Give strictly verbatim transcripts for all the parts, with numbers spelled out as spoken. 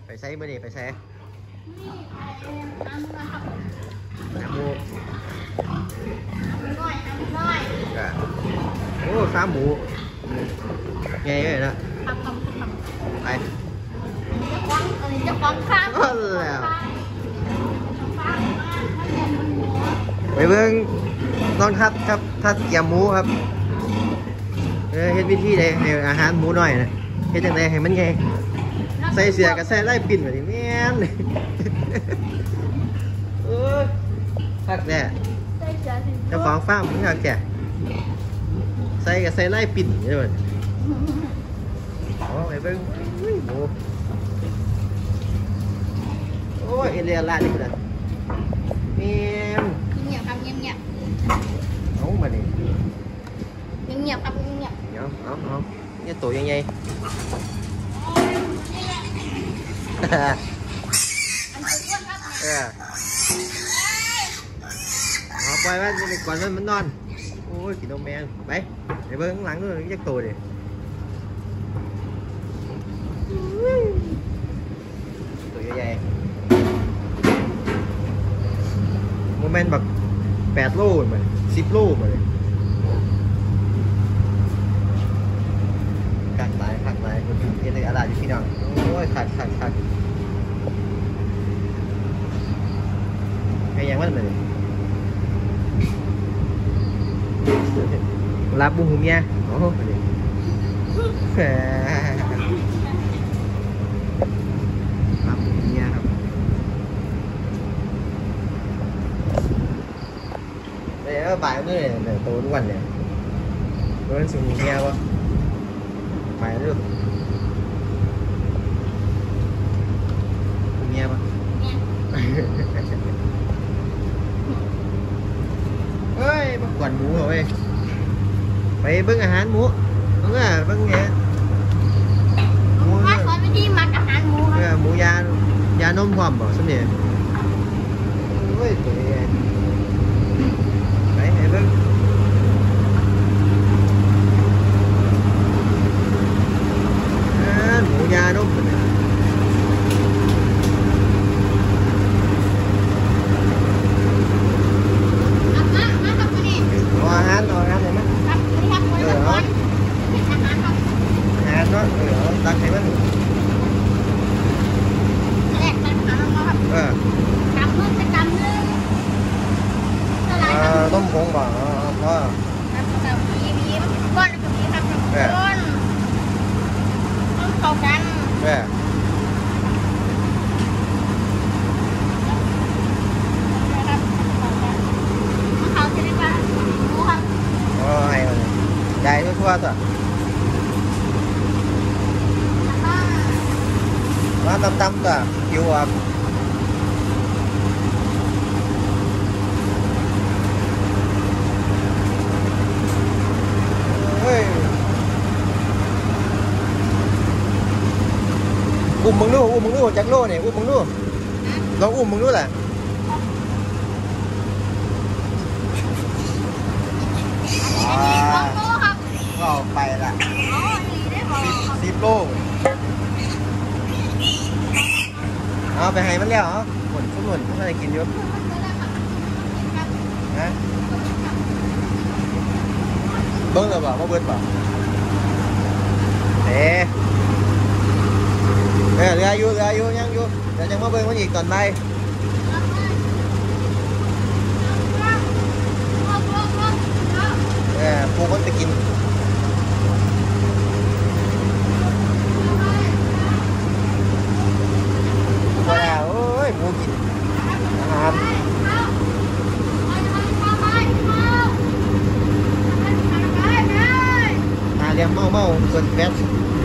ไปใช้เมื่อนี้ไปใช้น้ำหมูน้อยน้ำน้อยโอ้ขาหมูไงเลยนะทำทำทำไปจะฟ้องจะฟ้องข้ามแล้วไปเบิ่งตอนครับครับถ้าเกี่ยมหมูครับเออเฮ็ดวิธีใดให้อาหารหมูหน่อยนะเฮ็ดจังไดให้มันไงใส่เสียกับใส่ไล่ปิ่นแบบนี้แม่นเออพักแน่เจ้าของฟาร์มมึงเอาแก่ใส่กับใส่ไล่ปิ่นใช่ไหมโอ้ยเบิ่งหมูโอ้ยเอเลียลาดนี่กันเมียมเงียบครับเงียบเงียบเอามาดิเงียบครับเงียบเดี๋ยวเอาเอาเนี่ยตัวยังไงเออเอาปล่อยมันก่อนมันมันนอนโอ้ยกินนมแมงไปไปเบิ้งหลังด้วยยักตัวดิตัวใหญ่โมเมนต์แบบแปดโลเหมือนสิบโลเหมือนกัดลายขัดลายคนเห็นเลยอะไรที่พี่น้องโอ้ยขัดขัดขัดไอ้ยังมันเลยรับบุ้งหูเมียโอ้โหรับบุ้งหูเมียครับเดี๋ยวบ่ายมื้อเนี่ยโตทุกวันเนี่ยโดนสูงหูเมียวะไปเรื่อยหูเมียปะเฮ้ยมากวนหมูเหรอเว้ยไปเบิ้งอาหารหมูเบิ้งอ่ะเบิ้งไงหมูมาสอนวิธีหมักอาหารหมูครับหมูยายานมพร้อมบ่สมเด็จเฮ้ยตัวใหญ่ไปไปเบิ้งหมูยานมอาหารอาหารเลยมั้ยเออเอาอาหารเนาะเออเอาตักให้มันแรกตักหาน้องครับเออกำมือจะกำนึงเออต้มผงบ่อ๋อพ่อครับกับมีมีก้อนกับมีครับก้อนต้องเข้ากันเออใหญ่ทั่วๆตัวมาตำๆตัวคิวอ่ะเฮ้ยอุ้มมึงดูอุ้มมึงดูจักโลเนี่ยอุ้มมึงดูลองอุ้มมึงดูแหละก็ไปละสิบโลเอาไปให้มันแล้วเหรอหมุนทุกหมุนทุกอะไรกินอยู่นะเบิ้งเลยบ่มาเบิ้งบ่เอ๊ะเออเรืออยู่เรืออยู่ยังอยู่เดี๋ยวจะมาเบิ้งมันอีกตอนบ่ายเออพวกมันไปกินหมูกินอาหารอาเลี้ยงเมาเมาส่วนแฟต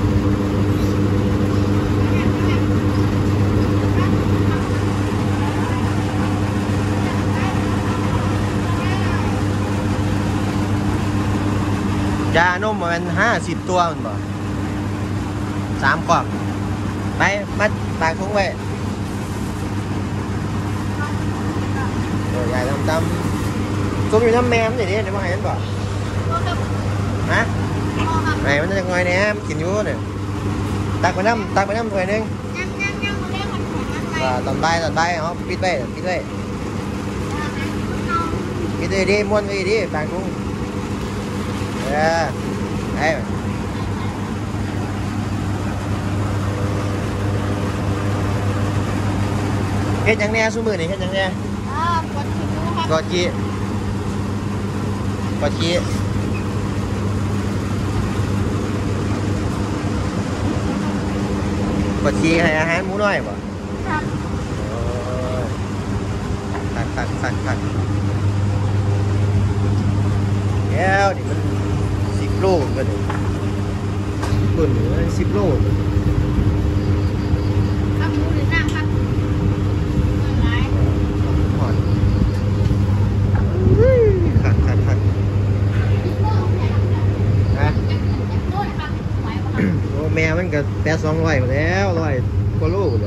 ยานมมันห้าสิบตัวมันบ่สามกล่องไปมัดปากทุ่งไว้ใหญ่ดำดำซุปอยู่น้ำแมมอย่างนี้เดี๋ยวมาให้ฉันบอกฮะไหนมันจะงอยแหนมกินอยู่เนี่ยตักไปน้ำตักไปน้ำถ้วยนึงว่าตอนบ่ายตอนบ่ายเอาปิดไว้ปิดไว้ปิดไว้ดิม้วนไว้ดิบางกุ้งเออไอ้เฮ็ดหยังแน่ซุมื้อนี่เฮ็ดหยังแน่อ่ากดคิวครับกอดขี้กอดขี้กอดขี้ให้อาหารหมูน้อยบ่ครับตักตักตักตักแล้วนี่มันสิบโลกันเลยตุ่นสิบโลครับหมูหรือน้ำครับอะไรหอนขัดขัดขัดนะโอ้แม่มันก็แปดสองร้อยหมดแล้วร้อยกว่าโลเลย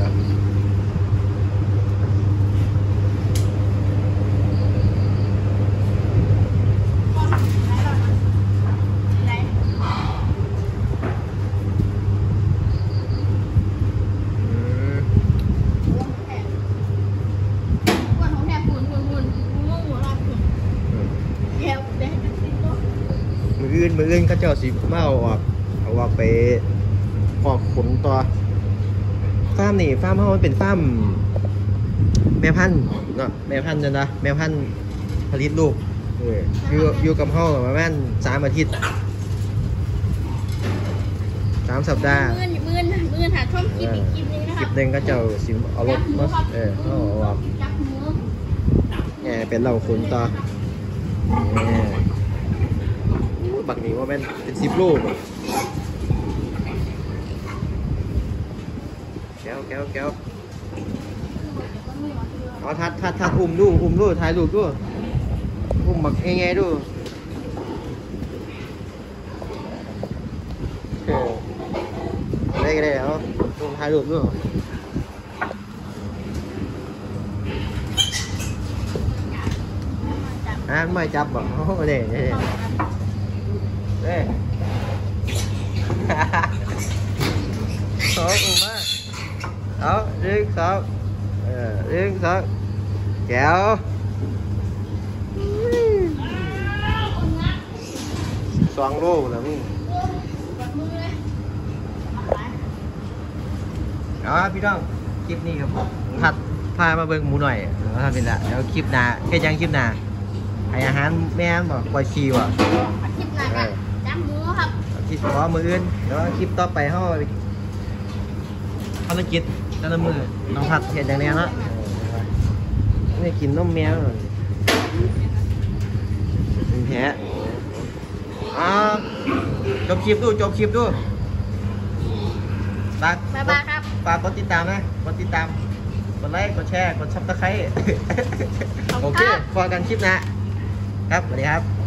มืออื่นมืออื่นเขาเจ้าสิมาเอาออกเอาออกไปออกขนตัวฟาร์มนี่ฟาร์มเขามันเป็นฟาร์มแม่พันธุ์เนาะแม่พันธุ์จ้ะนะแม่พันธุ์ผลิตลูกเอออยู่อยู่กับเขาประมาณสามอาทิตย์สามสัปดาห์มือมือมือถ่ายช่วงคลิปอีกคลิปนึงนะคคลิรับปหนึ่งก็เจ้าสิเอารถมาเออเขาเอาออกจับหมูเนี่ยเป็นเหล่าขนต่อเนี่ยอู้บักนี้ว่าเป็นเป็นสิบลูกแก้วแก้วแก้วเอาทัดทัดทัดอุ้มดูอุ้มดูถ่ายรูปดูอุ้มบักง่ายๆดูเออได้ก็ได้เอาอุ้มถ่ายรูปดูอ่ะไม่จับบ่โอ้เด้เด้เด้สองอุ้มมาเอาหนึ่งสองเออหนึ่งสองแก้วสองโลแล้วมึงเอาพี่น้องคลิปนี้ครับผมทัดพามาเบิ่งหมูหน่อยแล้วทำเป็นละแล้วคลิปหน้าแค่ยังคลิปหน้าให้อาหารแม่บอกปล่อยชีว่ะคลิปหน้ากันจับหมูครับคลิปขอมืออื่นแล้วคลิปต่อไปเขาภารกิจแต่ละมือน้องผัดเห็นอย่างนี้เนาะไม่กินนมแมวเป็นแพ้อ่าจบคลิปดูจบคลิปดูฝากบ๊ายบายครับฝากกดติดตามนะกดติดตามกดไลค์กดแชร์กดซับสไครต์โอเคพอกันคลิปหนะครับสวัสดีครับ